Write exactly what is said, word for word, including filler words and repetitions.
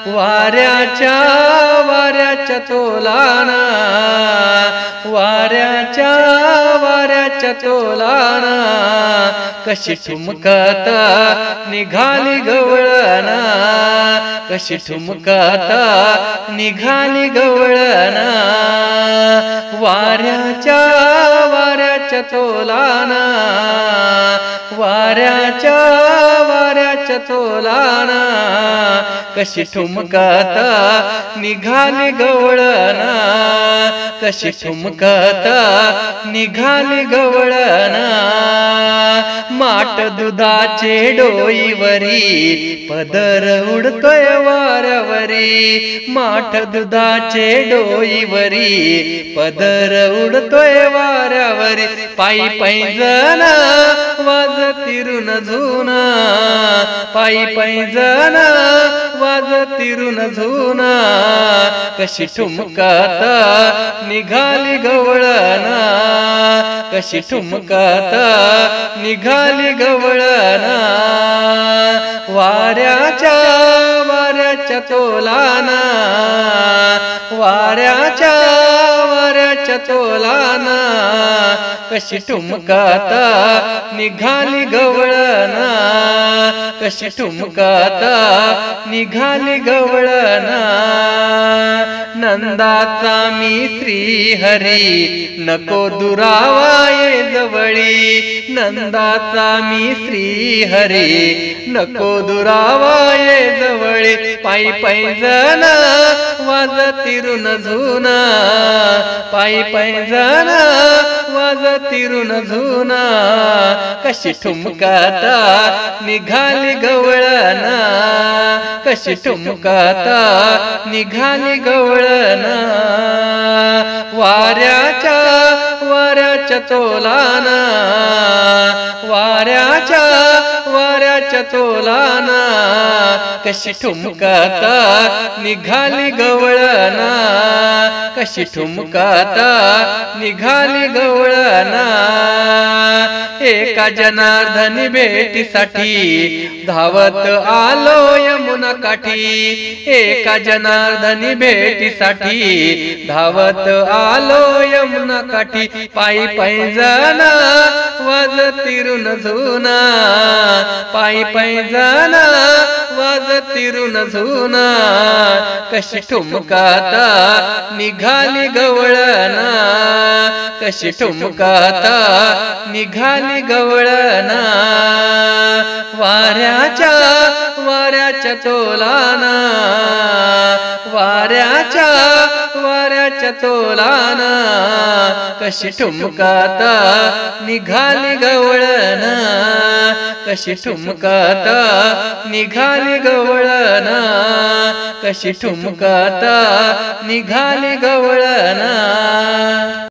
वाऱ्याच्या वाऱ्याच्या तोलाना, वाऱ्याच्या वाऱ्याच्या तोलाना, कशी ठुमकाता निघाली गवळणा, कशी ठुमकाता निघाली गवळणा. वाऱ्याच्या वाऱ्याच्या तोलाना, वाऱ्याच्या वाऱ्याच्या तोलाना, कशी ठुमकाता निघाली गवळणा, कशी ठुमकाता निघाली गवळणा. माठ दुधाचे डोईवरी पदर उडतोय वाऱ्यावरी, माठ दुधाचे डोईवरी पदर उडतोय वाऱ्यावरी. पायी पैंजण वाजतिरून झुना, पायी पैंजण वाजतिरून झुना, कशी ठुमकाता निघाली गवळणा, कशी ठुमकाता निघाली गवळणा. वाऱ्याच्या वाऱ्याच्या तोलाना, वाऱ्याच्या वाऱ्याच्या तोलाना, कशी ठुमकाता निघाली गवळणा, कशी ठुमकाता निघाली गवळणा. नंदाचा मी श्रीहरी नको दुरावाये जवळी, नंदाचा मी श्रीहरी नको दुरावाये जवळी. पायी पैंजण वाजतिरून झुना, पायी पैंजण वाजतिरून झुना, कशी ठुमकाता निघाली गवळणा, कशी ठुमकाता निघाली गवळणा. वाऱ्याच्या वाऱ्याच्या तोलाना, वाऱ्याच्या वाऱ्याच्या तोलाना, कशी ठुमकाता निघाली गवळणा, कशी ठुमकाता निघाली गवळणा. एका जनार्दनी भेटीसाठी धावत आलो यमुना काठी, एका जनार्दनी भेटीसाठी धावत आलो यमुना काठी. पायी पैंजण वाजतिरून झुना, पायी पैंजण वाजतिरून झुना, कशी ठुमकाता निघाली गवळणा, कशी ठुमकाता निघाली गवळणा. वाऱ्याच्या वाऱ्याच्या तोलाना, वाऱ्याच्या वाऱ्याच्या तोलाना, कशी ठुमकाता निघाली गवळणा, कशी ठुमकाता निघाली गवळणा, कशी ठुमकाता निघाली गवळणा.